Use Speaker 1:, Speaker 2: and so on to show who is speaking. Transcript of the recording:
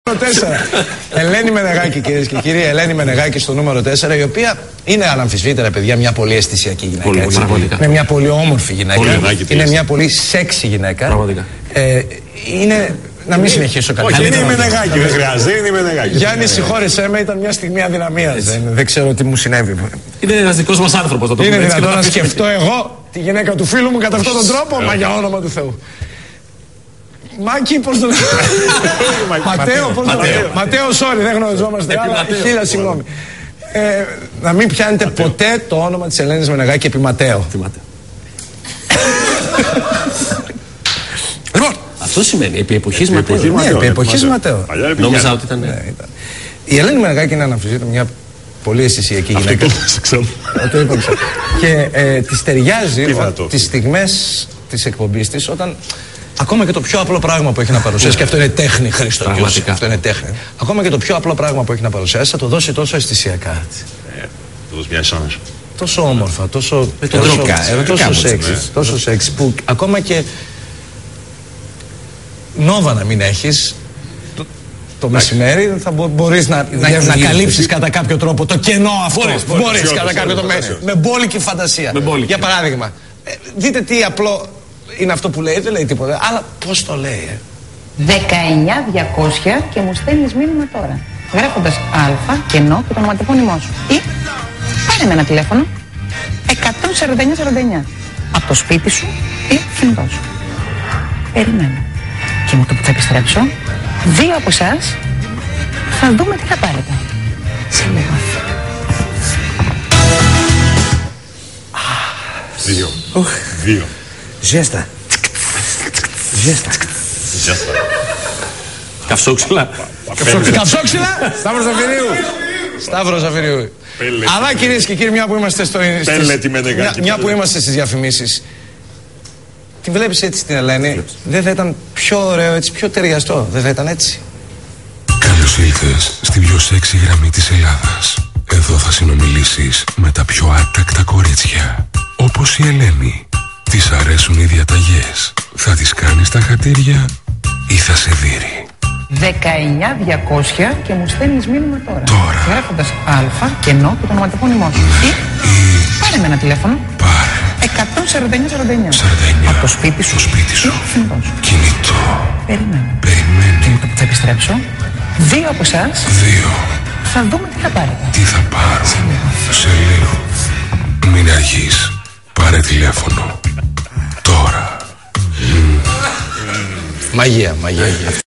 Speaker 1: Ελένη Μενεγάκη, κυρίες και κύριοι, Ελένη Μενεγάκη στο νούμερο 4, η οποία είναι αναμφισβήτητα, παιδιά, μια πολύ αισθησιακή γυναίκα. Είναι μια πολύ όμορφη γυναίκα. Είναι μια πολύ σεξι γυναίκα. Είναι. Να μην συνεχίσω κάτι.
Speaker 2: Είναι η Μενεγάκη, δεν χρειάζεται. Είναι η Μενεγάκη.
Speaker 1: Γιάννη, συγχώρεσέ με, ήταν μια στιγμή αδυναμίας. Δεν ξέρω τι μου συνέβη.
Speaker 3: Είναι ένας δικός μας άνθρωπος, θα το πούμε.
Speaker 1: Είναι δυνατόν να σκεφτώ εγώ τη γυναίκα του φίλου μου κατά αυτόν τον τρόπο? Μα για όνομα του Θεού. Μάκη, πώς το λέω? Ματέο, πώς το λέω? Ματέο, sorry, δεν γνωριζόμαστε. Χίλια συγγνώμη. Να μην πιάνετε ποτέ το όνομα της Ελένης Μενεγάκη επί Ματέο. Λοιπόν,
Speaker 3: αυτό σημαίνει επί εποχής Ματέο.
Speaker 1: Ναι, επί εποχής Ματέο.
Speaker 3: Νόμιζα ότι ήταν.
Speaker 1: Η Ελένη Μενεγάκη είναι αναμφισβήτητα μια πολύ αισθησιακή γυναίκα. Το είπα. Και της ταιριάζει τις στιγμές της εκπομπής της, όταν ακόμα και το πιο απλό πράγμα που έχει να παρουσιάσει, και αυτό είναι τέχνη, Χρήστο, αυτό είναι τέχνη. Ακόμα και το πιο απλό πράγμα που έχει να παρουσιάσει θα το δώσει τόσο αισθησιακά.
Speaker 2: Το δώσει μια εικόνα.
Speaker 1: Τόσο όμορφα, τόσο σεξ, που ακόμα και νόβα να μην έχεις το μεσημέρι θα μπορείς να καλύψεις κατά κάποιο τρόπο το κενό αυτό. Μπορείς κατά κάποιο τρόπο, με μπόλικη φαντασία. Για παράδειγμα, δείτε τι απλό είναι αυτό που λέει, δεν λέει τίποτα, αλλά πώς το λέει.
Speaker 4: 19.200 και μου στέλνεις μήνυμα τώρα, γράφοντας Α, κενό και το ονοματεπώνυμό σου. Ή πάρε με ένα τηλέφωνο 14949 από το σπίτι σου ή κινητό σου. Περιμένω. Και με το που θα επιστρέψω, 2 από εσάς θα δούμε τι θα πάρετε. Σε λίγο.
Speaker 2: 2.
Speaker 1: Ζέστα.
Speaker 3: Καυσόξυλα.
Speaker 1: Καυσόξυλα. Σταύρος Ζαφυρίου. Αλλά κυρίες και κύριοι, μια που είμαστε στις διαφημίσεις, την βλέπεις έτσι την Ελένη, δεν θα ήταν πιο ωραίο έτσι, πιο ταιριαστό? Δεν θα ήταν έτσι?
Speaker 5: Καλώς ήλθες στην πιο σεξι γραμμή της Ελλάδας. Εδώ θα συνομιλήσεις με τα πιο άτακτα κορίτσια, όπως η Ελένη. Της αρέσουν οι διαταγές? Θα τις κάνεις τα χατήρια ή θα σε δείρει?
Speaker 4: 19.200 και μου στέλνεις μήνυμα τώρα. Γράφοντας Α, κενό και το ονοματεπώνυμό σου. Ή πάρε με ένα τηλέφωνο. 14949 από το σπίτι σου ή
Speaker 5: κινητό.
Speaker 4: Περιμένω. Και με το που θα επιστρέψω, 2 από εσάς θα δούμε τι θα πάρετε.
Speaker 5: Τι θα πάρω? Σε λίγο. Μην αργείς. Πάρε τηλέφωνο. Τώρα.
Speaker 1: Μαγεία.